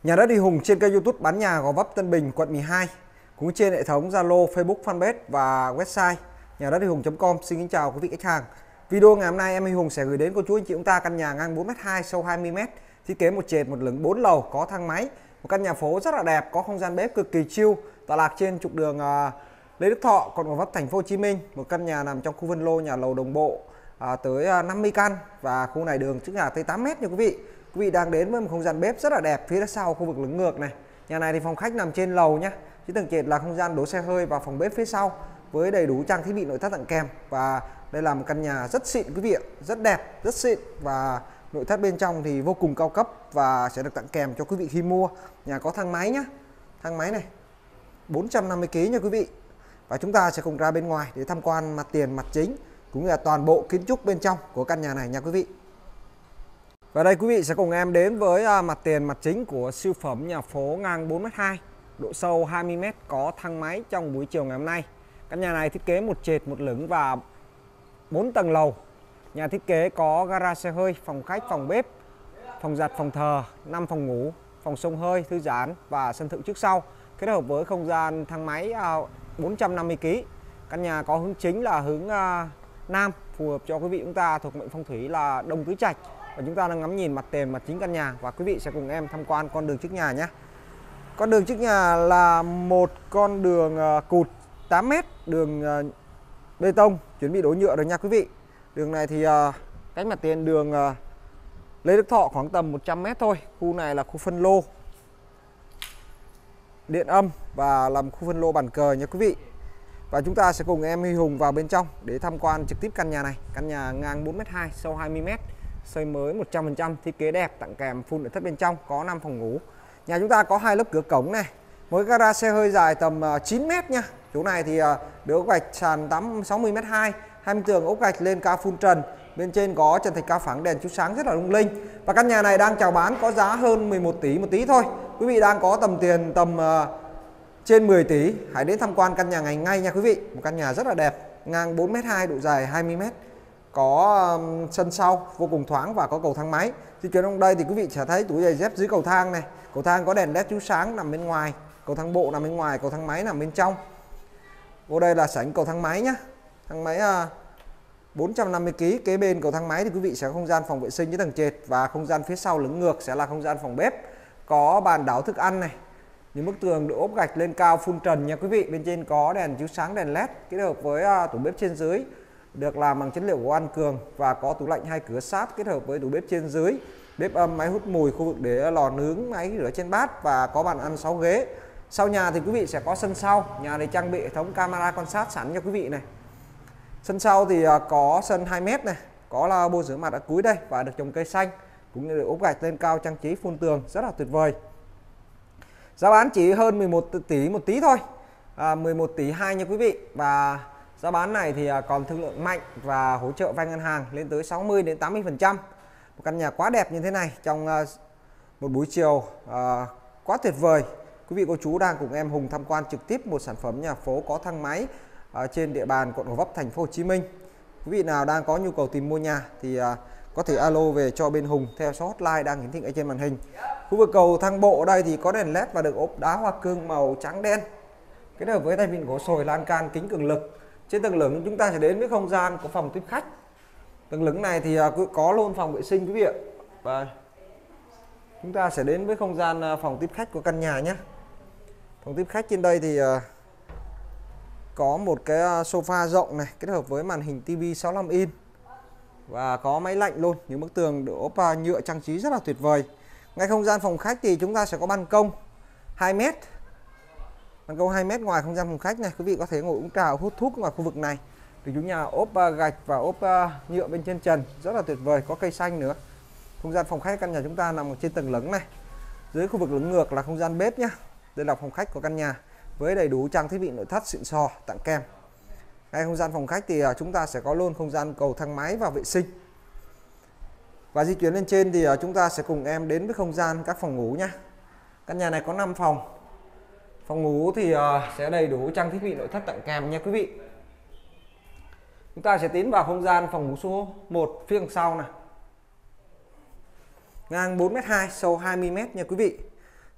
Nhà đất Huy Hùng trên kênh YouTube bán nhà Gò Vấp, Tân Bình, quận 12, cũng trên hệ thống Zalo, Facebook, Fanpage và website nhà đất Huy Hùng.com. Xin kính chào quý vị khách hàng. Video ngày hôm nay em Huy Hùng sẽ gửi đến cô chú anh chị chúng ta căn nhà ngang 4m2, sâu 20m, thiết kế một trệt một lửng 4 lầu, có thang máy, một căn nhà phố rất là đẹp, có không gian bếp cực kỳ chill, tọa lạc trên trục đường Lê Đức Thọ, quận Gò Vấp, thành phố Hồ Chí Minh. Một căn nhà nằm trong khu phân lô nhà lầu đồng bộ tới 50 căn, và khu này đường trước nhà tới 8m nha quý vị. Quý vị đang đến với một không gian bếp rất là đẹp phía sau khu vực lửng ngược này. Nhà này thì phòng khách nằm trên lầu nhé. Dưới tầng trệt là không gian đỗ xe hơi và phòng bếp phía sau với đầy đủ trang thiết bị nội thất tặng kèm. Và đây là một căn nhà rất xịn quý vị ạ, rất đẹp, rất xịn, và nội thất bên trong thì vô cùng cao cấp và sẽ được tặng kèm cho quý vị khi mua. Nhà có thang máy nhé, thang máy này 450 kg nha quý vị. Và chúng ta sẽ cùng ra bên ngoài để tham quan mặt tiền, mặt chính cũng như là toàn bộ kiến trúc bên trong của căn nhà này nha quý vị. Và đây quý vị sẽ cùng em đến với mặt tiền, mặt chính của siêu phẩm nhà phố ngang 4m2, độ sâu 20m, có thang máy trong buổi chiều ngày hôm nay. Căn nhà này thiết kế một trệt một lửng và 4 tầng lầu. Nhà thiết kế có gara xe hơi, phòng khách, phòng bếp, phòng giặt, phòng thờ, 5 phòng ngủ, phòng xông hơi, thư giãn và sân thượng trước sau, kết hợp với không gian thang máy 450 kg. Căn nhà có hướng chính là hướng Nam, phù hợp cho quý vị chúng ta thuộc mệnh phong thủy là Đông Tứ Trạch. Và chúng ta đang ngắm nhìn mặt tiền, mặt chính căn nhà, và quý vị sẽ cùng em tham quan con đường trước nhà nhé. Con đường trước nhà là một con đường cụt 8m, đường bê tông chuẩn bị đổ nhựa rồi nha quý vị. Đường này thì cách mặt tiền đường Lê Đức Thọ khoảng tầm 100m thôi. Khu này là khu phân lô điện âm và làm khu phân lô bàn cờ nha quý vị. Và chúng ta sẽ cùng em Huy Hùng vào bên trong để tham quan trực tiếp căn nhà này. Căn nhà ngang 4m2, sâu 20m, xây mới 100%, thiết kế đẹp, tặng kèm full nội thất bên trong, có 5 phòng ngủ. Nhà chúng ta có 2 lớp cửa cổng này, với gara xe hơi dài tầm 9m nha. Chỗ này thì được ốp gạch sàn 60m2, 20 tường ốp gạch lên cao full trần. Bên trên có trần thạch cao phẳng, đèn chiếu sáng rất là lung linh. Và căn nhà này đang chào bán có giá hơn 11 tỷ một tí thôi. Quý vị đang có tầm tiền trên 10 tỷ, hãy đến tham quan căn nhà này ngay nha quý vị. Một căn nhà rất là đẹp, ngang 4m2, độ dài 20m, có sân sau vô cùng thoáng và có cầu thang máy. Di chuyển trong đây thì quý vị sẽ thấy tủ giày dép dưới cầu thang này. Cầu thang có đèn led chiếu sáng nằm bên ngoài, cầu thang bộ nằm bên ngoài, cầu thang máy nằm bên trong. Vô đây là sảnh cầu thang máy nhé. Thang máy 450 kg. Kế bên cầu thang máy thì quý vị sẽ có không gian phòng vệ sinh dưới tầng trệt, và không gian phía sau lửng ngược sẽ là không gian phòng bếp, có bàn đảo thức ăn này. Những bức tường được ốp gạch lên cao full trần nha quý vị. Bên trên có đèn chiếu sáng, đèn led kết hợp với tủ bếp trên dưới được làm bằng chất liệu gỗ An Cường, và có tủ lạnh 2 cửa sát kết hợp với tủ bếp trên dưới, bếp âm, máy hút mùi, khu vực để lò nướng, máy rửa trên bát, và có bàn ăn 6 ghế. Sau nhà thì quý vị sẽ có sân sau. Nhà này trang bị hệ thống camera quan sát sẵn cho quý vị này. Sân sau thì có sân 2m này, có lavabo rửa mặt ở cuối đây và được trồng cây xanh, cũng như được ốp gạch lên cao, trang trí phun tường rất là tuyệt vời. Giá bán chỉ hơn 11 tỷ một tí thôi, 11 tỷ 2 nha quý vị. Và giá bán này thì còn thương lượng mạnh và hỗ trợ vay ngân hàng lên tới 60 đến 80%. Một căn nhà quá đẹp như thế này trong một buổi chiều quá tuyệt vời. Quý vị cô chú đang cùng em Hùng tham quan trực tiếp một sản phẩm nhà phố có thang máy trên địa bàn quận Gò Vấp, thành phố Hồ Chí Minh. Quý vị nào đang có nhu cầu tìm mua nhà thì có thể alo về cho bên Hùng theo số hotline đang hiển thị ở trên màn hình. Khu vực cầu thang bộ ở đây thì có đèn led và được ốp đá hoa cương màu trắng đen, kết hợp với tay vịn gỗ sồi, lan can, kính cường lực. Trên tầng lửng chúng ta sẽ đến với không gian của phòng tiếp khách. Tầng lửng này thì có luôn phòng vệ sinh quý vị ạ. Và chúng ta sẽ đến với không gian phòng tiếp khách của căn nhà nhé. Phòng tiếp khách trên đây thì có một cái sofa rộng này, kết hợp với màn hình TV 65 inch và có máy lạnh luôn. Những bức tường được ốp nhựa trang trí rất là tuyệt vời. Ngay không gian phòng khách thì chúng ta sẽ có ban công 2m. Ban công 2m ngoài không gian phòng khách này, quý vị có thể ngồi uống trà, hút thuốc ngoài khu vực này. Thì chúng nhà ốp gạch và ốp nhựa bên trên trần rất là tuyệt vời, có cây xanh nữa. Không gian phòng khách căn nhà chúng ta nằm ở trên tầng lửng này. Dưới khu vực lửng ngược là không gian bếp nhá. Đây là phòng khách của căn nhà với đầy đủ trang thiết bị nội thất xịn sò tặng kèm. Ngay không gian phòng khách thì chúng ta sẽ có luôn không gian cầu thang máy và vệ sinh. Và di chuyển lên trên thì chúng ta sẽ cùng em đến với không gian các phòng ngủ nhá. Căn nhà này có 5 phòng. Phòng ngủ thì sẽ đầy đủ trang thiết bị nội thất tặng kèm nha quý vị. Chúng ta sẽ tiến vào không gian phòng ngủ số 1 phía sau này. Ngang 4m2, sâu 20m nha quý vị.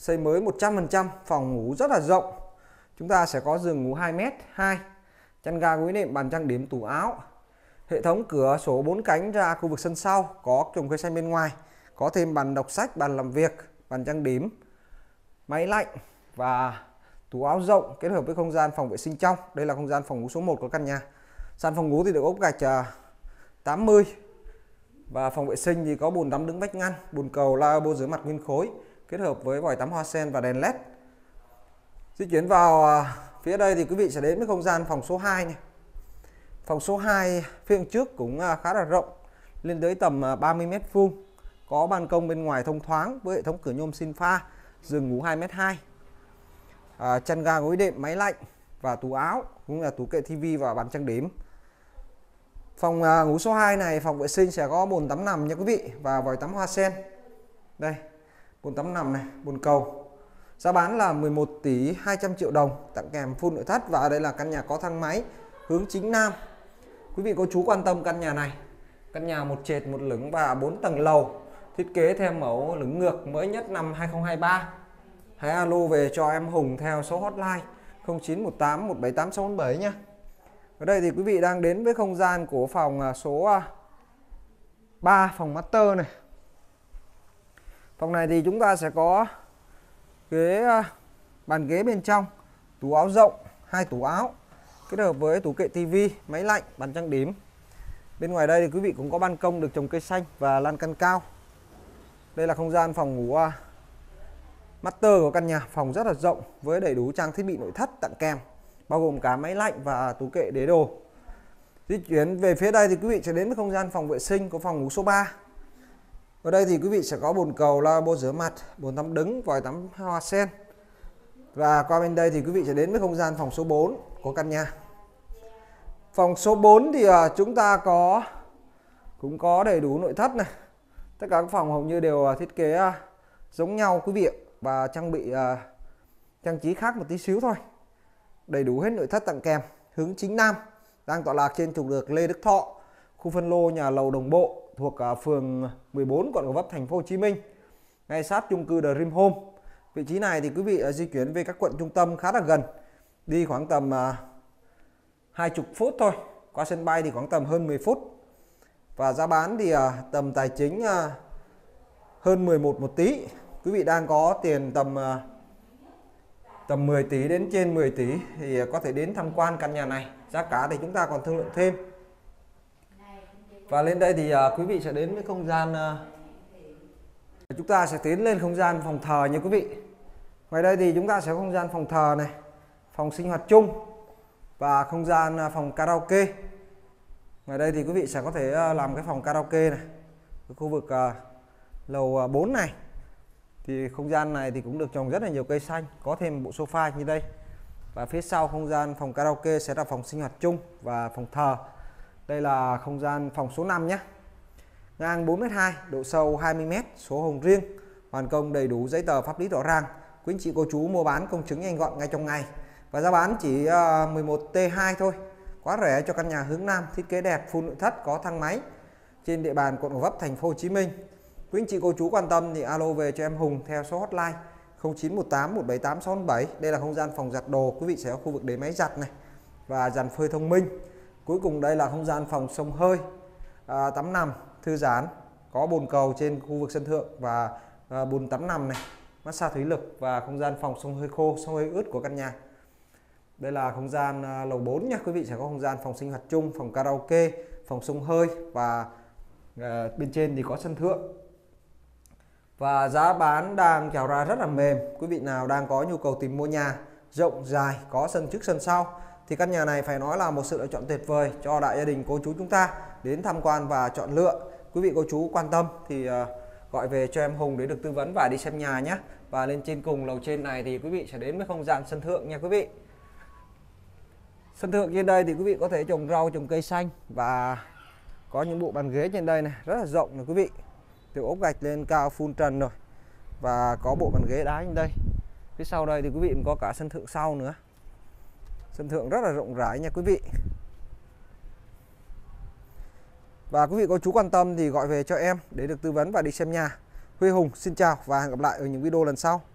xây mới 100%, phòng ngủ rất là rộng. Chúng ta sẽ có giường ngủ 2m2, chăn ga gối nệm, bàn trang điểm, tủ áo. Hệ thống cửa sổ 4 cánh ra khu vực sân sau, có trồng cây xanh bên ngoài, có thêm bàn đọc sách, bàn làm việc, bàn trang điểm, máy lạnh và tủ áo rộng kết hợp với không gian phòng vệ sinh trong. Đây là không gian phòng ngủ số 1 của căn nhà. Sàn phòng ngủ thì được ốp gạch 80 và phòng vệ sinh thì có bồn tắm đứng vách ngăn, bồn cầu, lavabo rửa mặt nguyên khối kết hợp với vòi tắm hoa sen và đèn led. Di chuyển vào phía đây thì quý vị sẽ đến với không gian phòng số 2 này. Phòng số 2 phía trước cũng khá là rộng, lên tới tầm 30 m², có ban công bên ngoài thông thoáng với hệ thống cửa nhôm xin pha, giường ngủ 2m2, chăn ga gối đệm, máy lạnh và tủ áo, cũng là tủ kệ tivi và bàn trang điểm. Phòng ngủ số 2 này, phòng vệ sinh sẽ có bồn tắm nằm nha quý vị và vòi tắm hoa sen. Đây, bồn tắm nằm này, bồn cầu. Giá bán là 11 tỷ 200 triệu đồng, tặng kèm full nội thất, và đây là căn nhà có thang máy hướng chính nam. Quý vị cô chú quan tâm căn nhà này, căn nhà một trệt một lửng và 4 tầng lầu, thiết kế theo mẫu lửng ngược mới nhất năm 2023. Hãy alo về cho em Hùng theo số hotline 0918 178 647 nhé. Ở đây thì quý vị đang đến với không gian của phòng số 3, phòng master này. Phòng này thì chúng ta sẽ có bàn ghế bên trong, tủ áo rộng, 2 tủ áo kết hợp với tủ kệ tivi, máy lạnh, bàn trang điểm. Bên ngoài đây thì quý vị cũng có ban công được trồng cây xanh và lan can cao. Đây là không gian phòng ngủ master của căn nhà, phòng rất là rộng với đầy đủ trang thiết bị nội thất tặng kèm, bao gồm cả máy lạnh và tủ kệ để đồ. Di chuyển về phía đây thì quý vị sẽ đến với không gian phòng vệ sinh của phòng ngủ số 3. Ở đây thì quý vị sẽ có bồn cầu, lavabo rửa mặt, bồn tắm đứng, vòi tắm hoa sen. Và qua bên đây thì quý vị sẽ đến với không gian phòng số 4 của căn nhà. Phòng số 4 thì chúng ta cũng có đầy đủ nội thất này. Tất cả các phòng hầu như đều thiết kế giống nhau quý vị, và trang bị trang trí khác một tí xíu thôi. Đầy đủ hết nội thất tặng kèm, hướng chính nam, đang tọa lạc trên trục đường Lê Đức Thọ, khu phân lô nhà lầu đồng bộ thuộc phường 14 quận Gò Vấp, thành phố Hồ Chí Minh, ngay sát chung cư Dream Home. Vị trí này thì quý vị di chuyển về các quận trung tâm khá là gần, đi khoảng tầm 20 phút thôi, qua sân bay thì khoảng tầm hơn 10 phút. Và giá bán thì tầm tài chính hơn 11 một tí. Quý vị đang có tiền tầm 10 tỷ đến trên 10 tỷ thì có thể đến tham quan căn nhà này. Giá cả thì chúng ta còn thương lượng thêm. Và lên đây thì quý vị sẽ đến với không gian, chúng ta sẽ tiến lên không gian phòng thờ nha quý vị. Ngoài đây thì chúng ta sẽ có không gian phòng thờ này, phòng sinh hoạt chung và không gian phòng karaoke. Ngoài đây thì quý vị sẽ có thể làm cái phòng karaoke này, cái khu vực lầu 4 này. Thì không gian này thì cũng được trồng rất là nhiều cây xanh, có thêm bộ sofa như đây. Và phía sau không gian phòng karaoke sẽ là phòng sinh hoạt chung và phòng thờ. Đây là không gian phòng số 5 nhé. Ngang 4m2, độ sâu 20m, số hồng riêng, hoàn công đầy đủ giấy tờ pháp lý rõ ràng. Quý anh chị cô chú mua bán công chứng nhanh gọn ngay trong ngày. Và giá bán chỉ 11T2 thôi. Quá rẻ cho căn nhà hướng nam, thiết kế đẹp, full nội thất, có thang máy trên địa bàn quận Gò Vấp, thành phố Hồ Chí Minh. Quý anh chị cô chú quan tâm thì alo về cho em Hùng theo số hotline 0918 178 647. Đây là không gian phòng giặt đồ, quý vị sẽ có khu vực để máy giặt này và dàn phơi thông minh. Cuối cùng đây là không gian phòng xông hơi, tắm nằm thư giãn, có bồn cầu trên khu vực sân thượng và bồn tắm nằm này, massage thủy lực, và không gian phòng xông hơi khô, xông hơi ướt của căn nhà. Đây là không gian lầu 4 nhé. Quý vị sẽ có không gian phòng sinh hoạt chung, phòng karaoke, phòng xông hơi, và bên trên thì có sân thượng. Và giá bán đang chào ra rất là mềm. Quý vị nào đang có nhu cầu tìm mua nhà rộng dài, có sân trước sân sau thì căn nhà này phải nói là một sự lựa chọn tuyệt vời cho đại gia đình cô chú chúng ta đến tham quan và chọn lựa. Quý vị cô chú quan tâm thì gọi về cho em Hùng để được tư vấn và đi xem nhà nhé. Và lên trên cùng lầu trên này thì quý vị sẽ đến với không gian sân thượng nha quý vị. Sân thượng trên đây thì quý vị có thể trồng rau, trồng cây xanh, và có những bộ bàn ghế trên đây này rất là rộng này quý vị, từ ốp gạch lên cao full trần rồi, và có bộ bàn ghế đá trên đây. Phía sau đây thì quý vị cũng có cả sân thượng sau nữa. Sân thượng rất là rộng rãi nha quý vị. Và quý vị có chú quan tâm thì gọi về cho em để được tư vấn và đi xem nhà. Huy Hùng xin chào và hẹn gặp lại ở những video lần sau.